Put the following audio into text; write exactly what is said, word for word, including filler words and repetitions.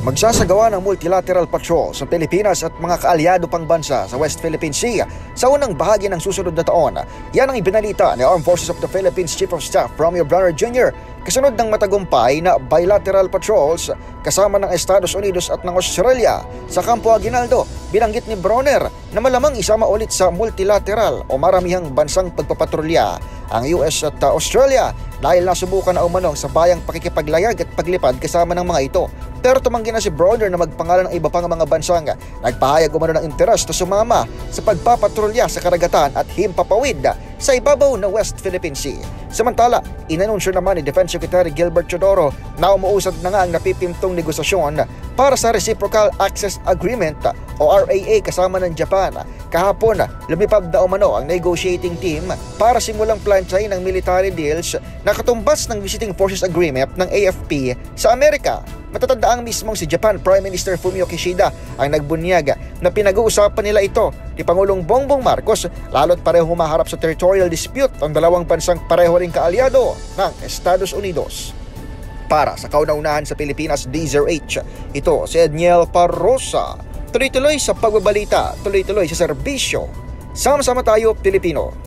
Magsasagawa ng multilateral patrol sa Pilipinas at mga kaalyado pang bansa sa West Philippine Sea sa unang bahagi ng susunod na taon. Yan ang ibinalita ni Armed Forces of the Philippines Chief of Staff Romeo Brawner Junior kasunod ng matagumpay na bilateral patrols kasama ng Estados Unidos at ng Australia sa Campo Aguinaldo. Binanggit ni Brawner na malamang isama ulit sa multilateral o maramihang bansang pagpapatrolya ang U S at uh, Australia dahil nasubukan na umanong sa bayang pakikipaglayag at paglipad kasama ng mga ito. Pero tumanggi na si Brawner na magpangalan ng iba pang mga bansang nagpahayag umano ng interes na sumama sa pagpapatrolya sa karagatan at himpapawid sa ibabaw ng West Philippine Sea. Samantala, inanunsyo naman ni Defense Secretary Gilbert Teodoro na umuusad na nga ang napipintong negosasyon para sa Reciprocal Access Agreement o R A A kasama ng Japan. Kahapon, lumipad na umano ang negotiating team para simulang plansyahin ng military deals na katumbas ng Visiting Forces Agreement ng A F P sa Amerika. Matatandaang mismong si Japan Prime Minister Fumio Kishida ang nagbunyag na pinag-uusapan nila ito ni Pangulong Bongbong Marcos lalo't pareho humaharap sa territorial dispute ang dalawang bansang pareho ring kaalyado ng Estados Unidos. Para sa kauna-unahan sa Pilipinas D Z R H, ito si Edniel Parrosa. Tuloy-tuloy sa pagbabalita, tuloy-tuloy sa serbisyo. Sama-sama tayo, Pilipino.